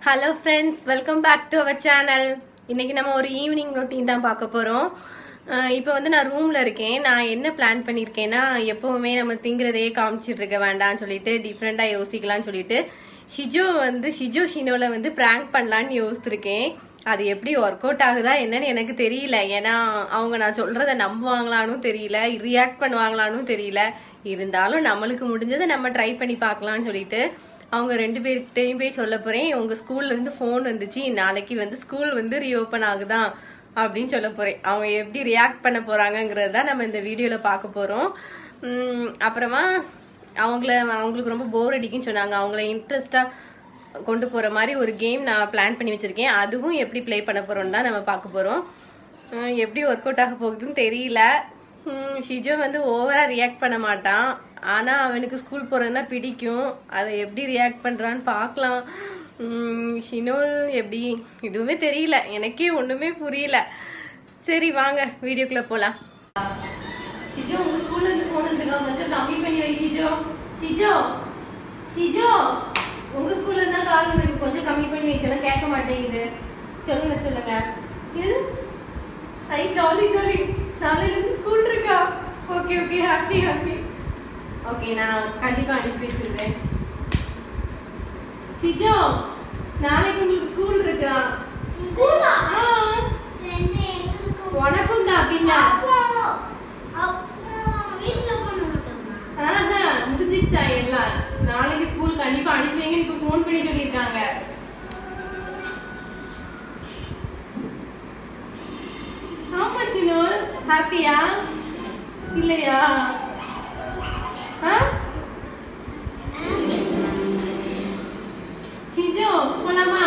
Hello friends, welcome back to our channel. இன்னைக்கு நம்ம ஒரு ஈவினிங் ரொட்டீன் தான் பார்க்க போறோம். இப்போ வந்து நான் ரூம்ல இருக்கேன். நான் என்ன பிளான் பண்ணிருக்கேன்னா எப்பவுமே நம்ம திங்கிறதே காமிச்சிட்டு இருக்க வேண்டாம்னு சொல்லிட்டு டிஃபரெண்டா யோசிக்கலாம்னு சொல்லிட்டு ஷிஜோ ஷினோல வந்து பிராங்க் பண்ணலாம்னு யோசிச்சிருக்கேன். அது எப்படி ஒர்க் அவுட் ஆகுதா என்னன்னு எனக்கு தெரியல. ஏன்னா அவங்க நான் சொல்றத நம்புவாங்களான்னு தெரியல, ரியாக்ட் பண்ணுவாங்களான்னு தெரியல. இருந்தாலும் நம்மளுக்கு முடிஞ்சதை நம்ம ட்ரை பண்ணி பார்க்கலாம்னு சொல்லிட்டு அவங்க ரெண்டு பேர்கிட்டையும் போய் சொல்ல போறேன். உங்க ஸ்கூல்ல இருந்து போன் வந்துச்சு, நாளைக்கு வந்து ஸ்கூல் வந்து ரீஓபன் ஆகுதான் அப்படின்னு சொல்ல போறேன். அவங்க எப்படி ரியாக்ட் பண்ண போறாங்கிறத நம்ம இந்த வீடியோல பார்க்க போறோம். அப்புறமா அவங்களுக்கு ரொம்ப போர் அடிக்குன்னு சொன்னாங்க. அவங்கள இன்ட்ரெஸ்டா கொண்டு போற மாதிரி ஒரு கேம் நான் பிளான் பண்ணி வச்சிருக்கேன். அதுவும் எப்படி பிளே பண்ண போறோம்னு தான் நம்ம பார்க்க போறோம். எப்படி ஒர்க் அவுட் ஆக போகுதுன்னு தெரியல. ஷிஜோ வந்து ஓவரா ரியாக்ட் பண்ண மாட்டான். ஆனா அவனுக்கு ஸ்கூல் போறதுன்னா பிடிக்கும். அதை எப்படி ரியாக்ட் பண்றான்னு பார்க்கலாம். ஷினோ எப்படி எதுவுமே தெரியல, எனக்கே ஒண்ணுமே புரியல. சரி வாங்க வீடியோக்குள்ள போலாம். ஷிஜோ உங்க ஸ்கூல்ல இருந்து போன் வந்துருக்கா, கொஞ்சம் கம்மி பண்ணி வை. ஷிஜோ உங்க ஸ்கூல்ல இருந்தா கால் வந்து கொஞ்சம் கம்மி பண்ணி வச்சா கேட்க மாட்டேங்குது. சொல்லுங்க இது ஐ ஜாலி நாளையில இருந்து ஸ்கூல் இருக்கா? ஓகே ஹாப்பி ஓகே, நான் கண்டிப்பா அனுப்பி வச்சிருந்தேன். ஷிஜோ நாளைக்கு உங்களுக்கு ஸ்கூல் இருக்கா? ஸ்கூலா? உனக்கும் தான். பின்ன வீட்ல போன மாட்டோமா? முடிஞ்சிச்சா எல்லாம்? நாளைக்கு ஸ்கூல் கண்டிப்பா அனுப்புவீங்கன்னு இப்ப ஃபோன் பண்ணி சொல்லிருக்காங்க. ஆமா ஷினோ, ஹாப்பியா இல்லையா? ஷிஜோ போலாமா?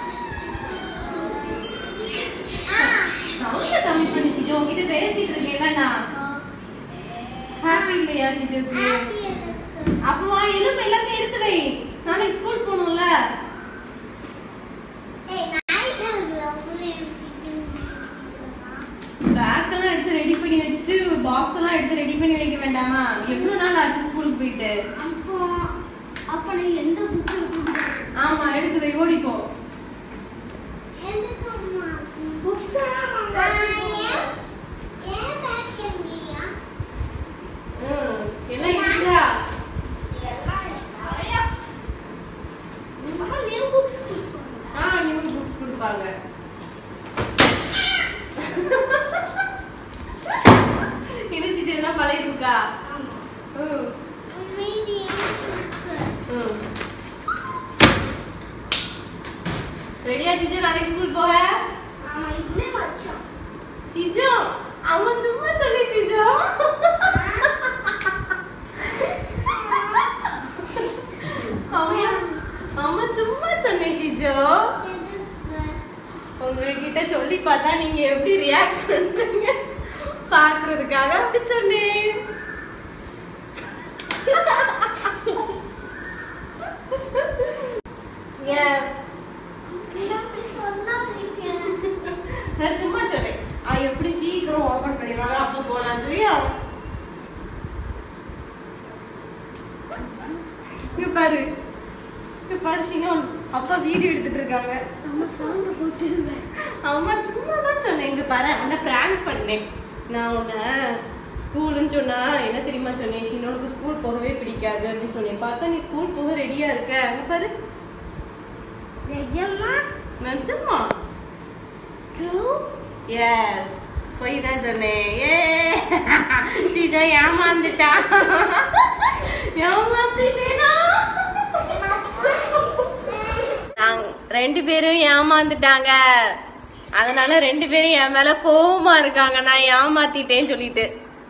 சவுண்ட கம்மி பண்ணி ஷிஜோ, உங்ககிட்ட பேசிட்டு இருக்கேன்ல. ஹாப்பி இல்லையா ஷிஜோக்கு? அப்போ வா, எலும்பு எல்லாத்தையும் எடுத்து வை, நாளைக்கு ஸ்கூல் போகணும்ல. பேக் எல்லாம் எடுத்து ரெடி பண்ணி வச்சுட்டு பாக்ஸ் எல்லாம் எடுத்து ரெடி பண்ணி வைக்க வேண்டாமா? எவ்வளவு நாள் ஆச்சு ஸ்கூலுக்கு போயிட்டு? அப்ப நீ எந்த புக்? ஆமா எடுத்து வை, ஓடிப்போ. எதுக்குமா புக்ஸ் ஏன் பேக் எங்கயா? எல்லாம் இருக்குதா? நியூ புக்ஸ் கொடுப்பாங்க. நியூ புக்ஸ் கொடுப்பாங்க. இது இதெல்லாம் பழைய புக்கா? ரெடியா ஷிஜோ நாளைக்கு ஸ்கூல் போக? ஷிஜோ அவன் சும்மா சொன்னே. ஷிஜோ அவன் சும்மா சொன்னே. ஷிஜோ உங்ககிட்ட சொல்லி பார்த்தா நீங்க எப்படி ரியாக்ட் பண்றீங்க பாக்குறதுக்காக அப்படி சொன்னேன். நான் சும்மா சொன்னேன். எப்படி சீக்கிரம் ஓபன் பண்ணிடுவாங்க அப்ப போலாம். சரியா? பாரு ஷினோ, அப்பா வீடியோ எடுத்துட்டு இருக்காங்க. அம்மா சும்மா தான் சொன்னேன். இங்க பாரு, அந்த பிராங்க் பண்ணேன். நான் உன்னை ஸ்கூல்னு சொன்னா என்ன தெரியுமா சொன்னேன்? ஷினோனுக்கு ஸ்கூல் போகவே பிடிக்காது அப்படின்னு சொன்னேன். பார்த்தா நீ ஸ்கூல் போக ரெடியா இருக்க. அங்க பாரு. நிஜமா? ட்ரூ? எஸ், போய் தான் சொன்னேன். ஷிஜோ ஏமாந்துட்டா. ஏமாத்திட்டேனா? ரெண்டு பேரும் ஏமாந்துட்டாங்க. அதனால ரெண்டு பேரும் என் மேல கோவமா இருக்காங்க, நான் ஏமாத்திட்டேன்னு சொல்லிட்டு.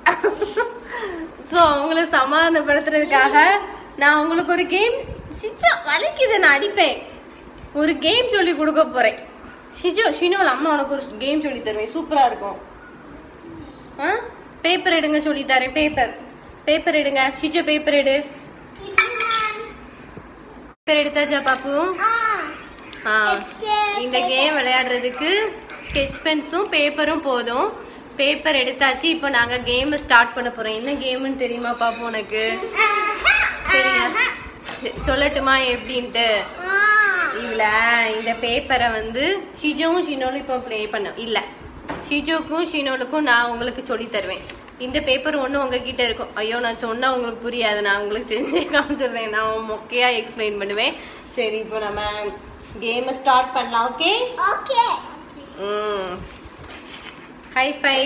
சோ அவங்கள சமாதானப்படுத்துறதுக்காக நான் உங்களுக்கு ஒரு கேம், ஷிஜோ வலிக்குது நான் அடிப்பேன், ஒரு கேம் சொல்லி கொடுக்க போறேன். ஷினோல அம்மா உனக்கு ஒரு கேம் சொல்லி தருவேன், சூப்பரா இருக்கும். பேப்பர் எடுங்க சொல்லி தரேன். பேப்பர் எடுங்க. ஷிஜோ பேப்பர் எடு. பேப்பர் எடுத்தாச்சா பாப்பு? இந்த கேம் விளையாடுறதுக்கு ஸ்கெட்ச் பென்ஸும் பேப்பரும் போதும். பேப்பர் எடுத்தாச்சு. இப்போ நாங்க கேம் ஸ்டார்ட் பண்ண போறோம். என்ன கேம்னு தெரியுமா பாப்பு உனக்கு? சரியா சொல்லட்டுமா எப்படின்ட்டு? இதுல இந்த பேப்பரை வந்து ஷிஜோவும் ஷினோலும் இப்போ ப்ளே பண்ண இல்ல, ஷிஜோக்கும் ஷினோலுக்கும் நான் உங்களுக்கு சொல்லி தருவேன். இந்த பேப்பர் ஒன்று உங்ககிட்ட இருக்கும். ஐயோ நான் சொன்னா உங்களுக்கு புரியாது, நான் உங்களுக்கு செஞ்சே காமிச்சிருந்தேன், நான் மொக்கையா எக்ஸ்பிளைன் பண்ணுவேன். சரி இப்போ நம்ம கேமை ஸ்டார்ட் பண்ணலாம். Okay okay. ஹை ஃபை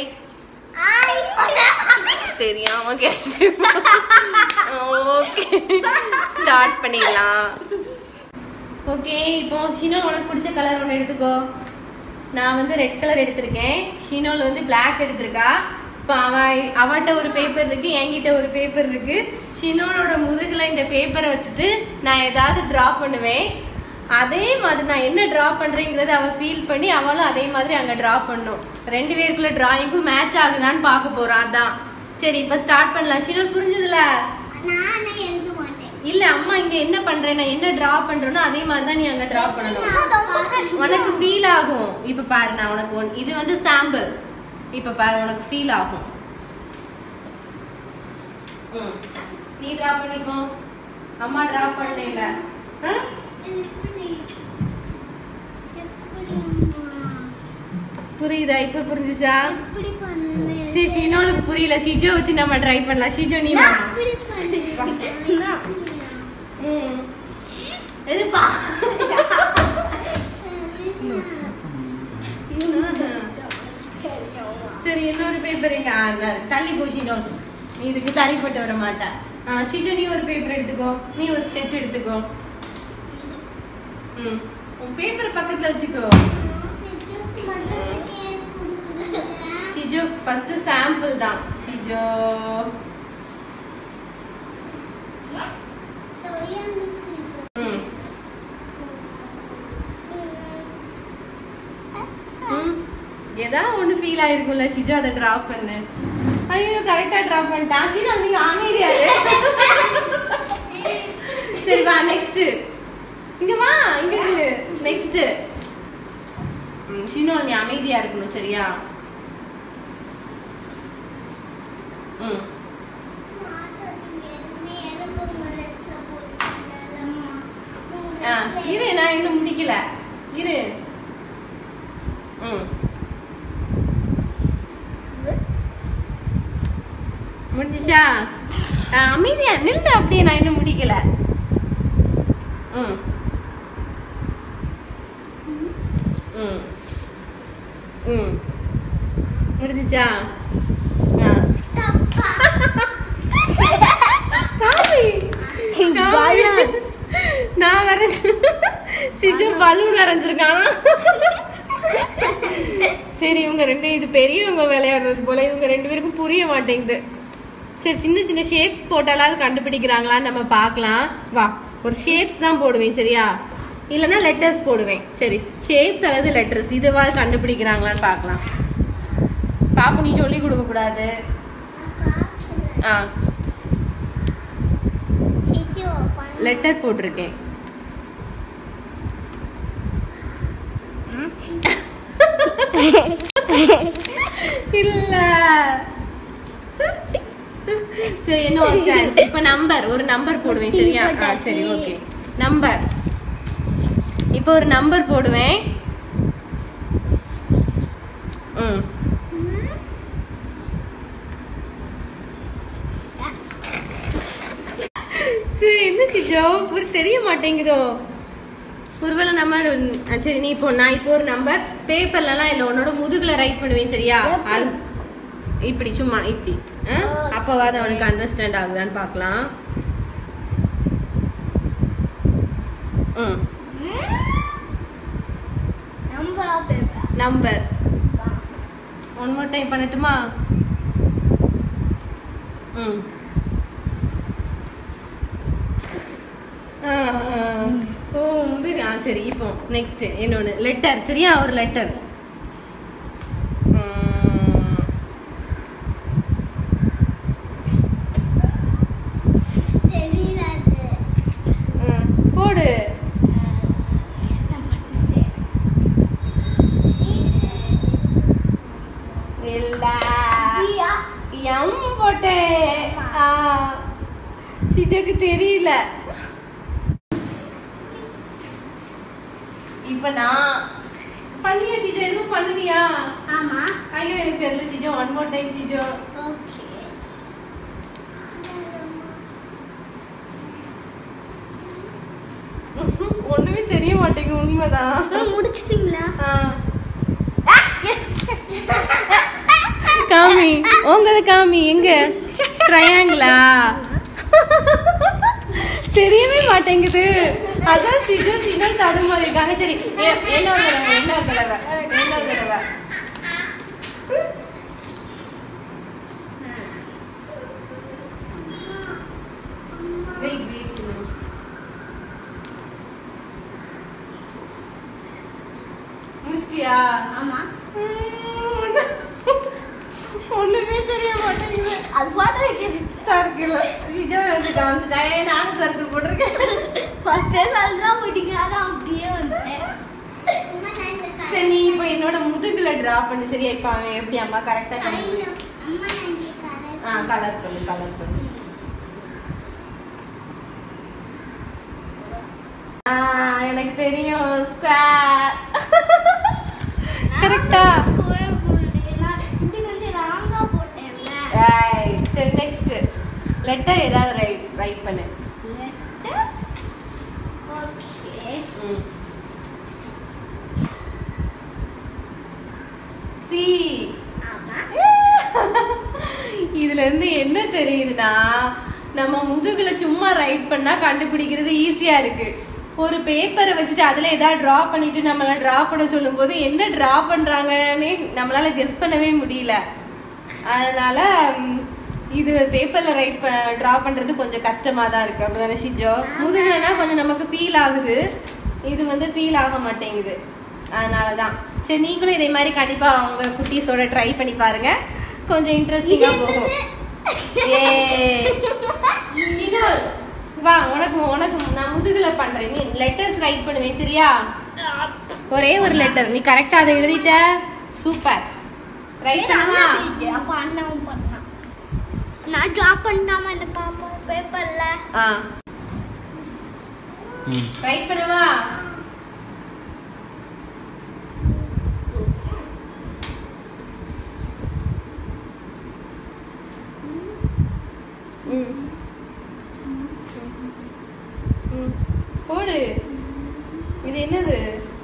தெரியாம கேட்டு ஓகே ஸ்டார்ட் பண்ணிடலாம். ஓகே இப்போ ஷினோல் உனக்கு பிடிச்ச கலர் ஒன்று எடுத்துக்கோ. நான் வந்து ரெட் கலர் எடுத்திருக்கேன், ஷினோல் வந்து பிளாக் எடுத்திருக்கா. இப்போ அவட்ட ஒரு பேப்பர் இருக்கு, என்கிட்ட ஒரு பேப்பர் இருக்கு. ஷினோலோட முதுகுல இந்த பேப்பரை வச்சுட்டு நான் ஏதாவது டிரா பண்ணுவேன். அதே மாதிரி நான் என்ன டிரா பண்றேங்கிறத அவ ஃபீல் பண்ணி அவளும் அதே மாதிரி அங்க டிரா பண்ணும். ரெண்டு பேருக்குள்ள டிராயிங்கும் மேட்ச் ஆகுதான்னு பார்க்க போறோம். அதான் சரி இப்போ ஸ்டார்ட் பண்ணலாம். ஷினோல் புரிஞ்சதுல? நான் எழுத மாட்டேன். இல்ல அம்மா இங்க என்ன பண்றேன், நான் என்ன டிரா பண்றேனோ அதே மாதிரி தான் நீ அங்க டிரா பண்ணணும். உனக்கு ஃபீல் ஆகும். இப்ப பாரு நான் உனக்கு இது வந்து சாம்பிள். இப்ப பாரு உனக்கு ஃபீல் ஆகும். நீ டிரா பண்ணிக்கோ, அம்மா டிரா பண்ணல. புரியுதா? இப்ப புரிஞ்சுச்சா? ஷினோலுக்கு புரியல. ஷிஜோ வச்சு நம்ம ட்ரை பண்ணலாம். ஷிஜோ நீ எதுப்பா சரி இன்னொரு பேப்பர் இங்க தள்ளி போ ஷினோல், நீ இதுக்கு சரிப்பட்டு வர மாட்டா. ஷிஜோ நீ ஒரு பேப்பர் எடுத்துக்கோ, நீ ஒரு ஸ்கெட்ச் எடுத்துக்கோ. உன் பேப்பர் பக்கத்துல வச்சுக்கோ. ஷிஜோ ஃபர்ஸ்ட் சாம்பிள் தான். ஷிஜோ ஏதாவது ஒண்ணு ஃபீல் ஆயிருக்கும்ல ஷிஜோ, அதை டிரா பண்ணு. ஐயோ கரெக்டா டிரா பண்ணிட்டா. ஷினோ நீ அமைதியா இரு. சரி வா நெக்ஸ்ட். இங்க வா, இங்க நில்லு. நெக்ஸ்ட் ஷினோ நீ அமைதியா இருக்கணும் சரியா? இரு நான் இன்னும் முடிக்கல, இரு. முடிஞ்சா அமைதியா நில்லு. அப்படியே நான் இன்னும் முடிக்கல. முடிஞ்சுச்சா? நான் வரைஞ்சு சிஜு பலூன் வரைஞ்சிருக்கானா? சரி இவங்க ரெண்டு இது பெரியவங்க விளையாடுறது போல, இவங்க ரெண்டு பேருக்கும் புரிய மாட்டேங்குது. சரி சின்ன சின்ன ஷேப் போட்டாலாவது கண்டுபிடிக்கிறாங்களான்னு நம்ம பார்க்கலாம். வா ஒரு ஷேப்ஸ் தான் போடுவேன் சரியா, இல்லைன்னா லெட்டர்ஸ் போடுவேன். சரி ஷேப்ஸ் அல்லது லெட்டர்ஸ் இதுவாது கண்டுபிடிக்கிறாங்களான்னு பார்க்கலாம். பாப்பு நீ சொல்லி கொடுக்க கூடாது. லெட்டர் போட்டிருக்கேன். இல்ல சரி என்ன ஒரு சான்ஸ். இப்ப நம்பர், ஒரு நம்பர் போடுவேன் சரியா? சரி ஓகே நம்பர். இப்போ ஒரு நம்பர் போடுவேன். சரி என்ன சிஜோ தெரிய மாட்டேங்குதோ ஒருவேளை நம்ம. சரி நீ இப்போ நான் இப்போ ஒரு நம்பர் பேப்பர்லாம் இல்லை உன்னோட முதுகுல ரைட் பண்ணுவேன் சரியா? இப்படி சும்மா இப்படி. அப்பவாது அவனுக்கு அண்டர்ஸ்டாண்ட் ஆகுதான்னு பார்க்கலாம். நம்பர் ஒன் மோர் டைம் பண்ணட்டுமா? சரி இப்போ நெக்ஸ்ட் இன்னொன்னு லெட்டர் சரியா? ஒரு லெட்டர். போடு. எம் போட்டேன். சிஜுக்கு தெரியல. இப்ப நான் பண்ணியா சிஜோ? எதுவும் பண்ணலையா? ஆமா. ஐயோ எனக்கு தெரியல Sijo. One more time Sijo. Okay. ஒண்ணுமே தெரிய மாட்டேங்குது. உண்மைதான். முடிச்சிட்டீங்களா? காமி உங்களது காமி. எங்க ட்ரையாங்கிளா? தெரியவே மாட்டேங்குது. அதான் சிஜோ சின்ன தடுமாறி இருக்காங்க. சரி இன்னொரு தடவை. முடிச்சிட்டியா? ஆமா. ஒண்ணுமே தெரிய மாட்டேங்குது. அது பாட்டு சர்க்கிள் சிஜோ வந்து காமிச்சிட்டா. நானும் சர்க்கிள் போட்டிருக்கேன். ஃபர்ஸ்டே சொல்றா முடிக்காத அப்படியே வந்தேன். சரி நீ இப்போ என்னோட முதுகுல டிரா பண்ணு. சரியா? இப்போ அவன் எப்படி அம்மா கரெக்டா கலர் பண்ணு. எனக்கு தெரியும். ஸ்கொயர் கரெக்டா? சரி நெக்ஸ்ட் லெட்டர் ஏதாவது ரைட் பண்ணு. சி. இதுல இருந்து என்ன தெரியுதுன்னா, நம்ம முதுகுல சும்மா ரைட் பண்ணா கண்டுபிடிக்கிறது ஈஸியா இருக்கு. ஒரு பேப்பரை வச்சுட்டு அதுல ஏதாவது டிரா பண்ணிட்டு நம்மளால டிரா பண்ண சொல்லும் போது என்ன டிரா பண்றாங்கன்னு நம்மளால கெஸ் பண்ணவே முடியல. அதனால இது பேப்பர்ல டிரா பண்றது கொஞ்சம் கஷ்டமா தான் இருக்கு. அப்படிதானே ஷிஜோ? முதுகுலனா கொஞ்சம் நமக்கு ஃபீல் ஆகுது. இது வந்து ஃபீல் ஆக மாட்டேங்குது. அதனாலதான். சரி நீங்களும் இதே மாதிரி கண்டிப்பா அவங்க குட்டீஸோட ட்ரை பண்ணி பாருங்க. கொஞ்சம் இன்ட்ரெஸ்டிங்கா போகும். வா உனக்கு நான் முதுகுல பண்றேன். நீ லெட்டர்ஸ் ரைட் பண்ணுவேன். சரியா? ஒரே ஒரு லெட்டர் நீ கரெக்டா அதை எழுதிட்ட. சூப்பர். ரைட் பண்ணுவா? நான் டிரா பண்ணாம இல்ல பாப்பா பேப்பர்ல. ரைட் பண்ணுவா? போடு. இது என்னது?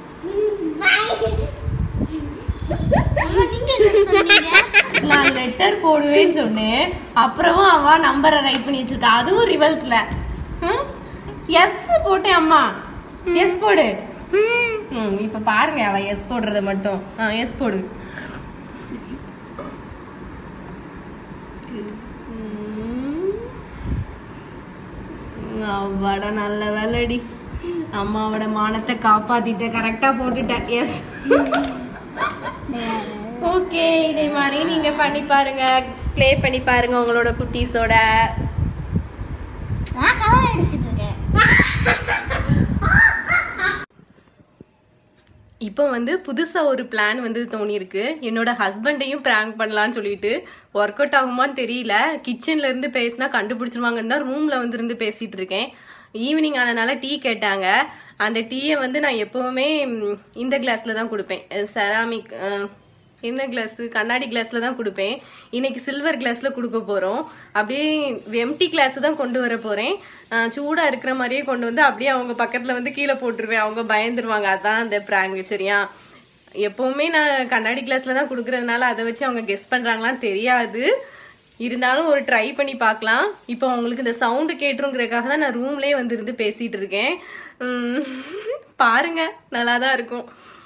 நான் லெட்டர் போடுவேன்னு சொன்னேன். அப்புறமும் அவ நம்பரை ரைட் பண்ணி வச்சிருக்கா. அதுவும் ரிவர்ஸ்ல. எஸ் போட்டேன் அம்மா. எஸ் போடு. இப்ப பாருங்க அவ எஸ் போடுறத மட்டும். எஸ் போடு. அவ்வாடா நல்ல வேலைடி. அம்மாவோட மானத்தை காப்பாத்திட்ட. கரெக்டா போட்டுட்ட. எஸ். ஓகே இதே மாதிரி நீங்க பண்ணி பாருங்க. ப்ளே பண்ணி பாருங்க உங்களோட குட்டீஸோட. இப்போ வந்து புதுசா ஒரு பிளான் வந்து தோணிருக்கு. என்னோட ஹஸ்பண்டையும் பிராங்க் பண்ணலான்னு சொல்லிட்டு ஒர்க் அவுட் ஆகுமான்னு தெரியல. கிச்சன்ல இருந்து பேசினா கண்டுபிடிச்சிருவாங்கன்னு தான் ரூம்ல வந்து இருந்து பேசிட்டு இருக்கேன். ஈவினிங் ஆனதுனால டீ கேட்டாங்க. அந்த டீயை வந்து நான் எப்பவுமே இந்த கிளாஸ்ல தான் கொடுப்பேன். செராமிக் என்ன கிளாஸ்? கண்ணாடி கிளாஸ்ல தான் கொடுப்பேன். இன்னைக்கு சில்வர் கிளாஸ்ல கொடுக்க போறோம். அப்படியே எம்டி கிளாஸ் தான் கொண்டு வர போறேன். சூடா இருக்கிற மாதிரியே கொண்டு வந்து அப்படியே அவங்க பக்கத்துல வந்து கீழே போட்டுருவேன். அவங்க பயந்துருவாங்க. அதான் அந்த பிராங்க். சரியா? எப்பவுமே நான் கண்ணாடி கிளாஸ்ல தான் கொடுக்கறதுனால அதை வச்சு அவங்க கெஸ் பண்றாங்களான்னு தெரியாது. இருந்தாலும் ஒரு ட்ரை பண்ணி பார்க்கலாம். இப்போ உங்களுக்கு இந்த சவுண்டு கேட்டுருங்கிறதுக்காக தான் நான் ரூம்லேயே வந்து இருந்து பேசிட்டு இருக்கேன். பாருங்க நல்லா தான் இருக்கும்.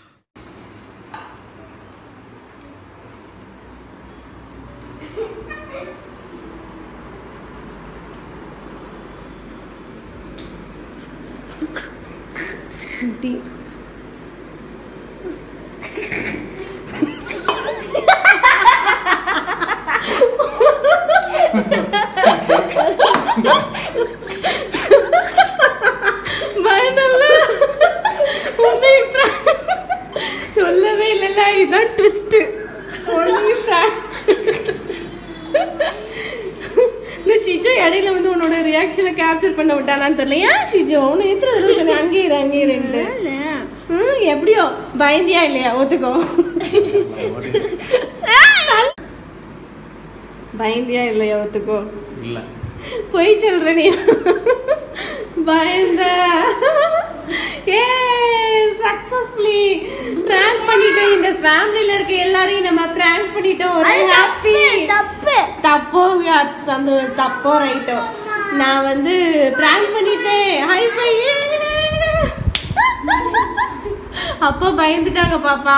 சொல்லவே இல்லைல்ல, இதுதான் ட்விஸ்ட். இந்த ஷிஜோ இடையில வந்து உன்னோட ரியாக்ஷனை கேப்சர் பண்ண விட்டானான்னு தெரியல. ஏன் ஷிஜோ உன்னை எத்தனை தடவை சொன்னேன் அங்கே இரு எப்படியோ பயந்தியா இல்லையா ஒத்துக்கோ. பயந்தியா இல்லையா ஒத்துக்கோ. இல்ல போய் சொல்ற நீ. பயந்த. சக்சஸ்ஃபுல்லி பிராங்க் பண்ணிட்டோம். இந்த ஃபேமிலில இருக்க எல்லாரையும் நம்ம பிராங்க் பண்ணிட்டோம். ஒரு ஹாப்பி. தப்போ தப்போ ரைட்டோ நான் வந்து பிராங்க் பண்ணிட்டேன். Hi bye. அப்போ பயந்துட்டாங்க பாப்பா.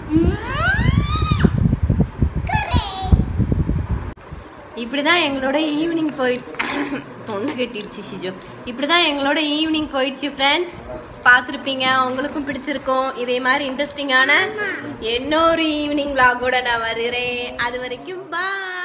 இப்படிதான் எங்களோட ஈவினிங் போயிட்டு தொண்டை கட்டிடுச்சு ஷிஜோ. இப்படிதான் எங்களோட ஈவினிங் போயிடுச்சு ஃப்ரெண்ட்ஸ். பார்த்துருப்பீங்க, உங்களுக்கும் பிடிச்சிருக்கும். இதே மாதிரி இன்ட்ரெஸ்டிங்கான இன்னொரு ஈவினிங் vlog கூட நான் வருகிறேன். அது வரைக்கும் பாய்.